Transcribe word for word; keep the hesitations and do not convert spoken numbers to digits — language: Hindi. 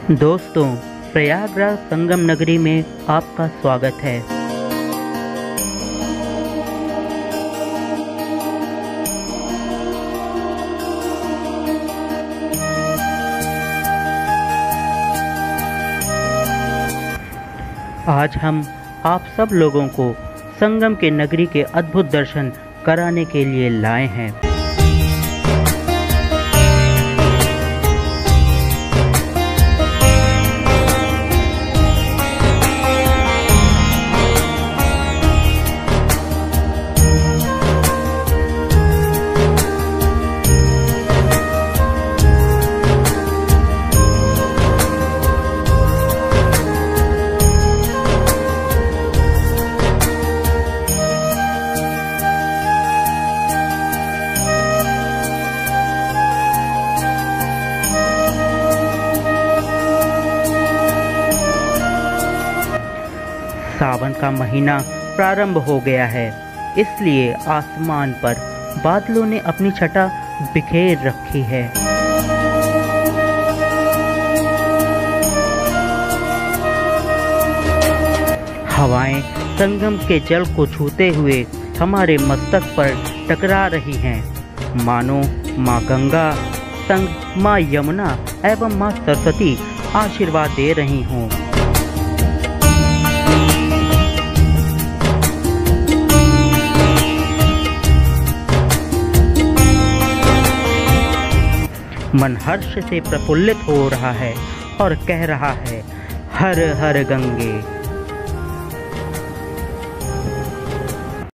दोस्तों, प्रयागराज संगम नगरी में आपका स्वागत है। आज हम आप सब लोगों को संगम के नगरी के अद्भुत दर्शन कराने के लिए लाए हैं। सावन का महीना प्रारंभ हो गया है, इसलिए आसमान पर बादलों ने अपनी छटा बिखेर रखी है। हवाएं संगम के जल को छूते हुए हमारे मस्तक पर टकरा रही हैं, मानो माँ गंगा संग माँ यमुना एवं माँ सरस्वती आशीर्वाद दे रही हों। मन हर्ष से प्रफुल्लित हो रहा है और कह रहा है, हर हर गंगे।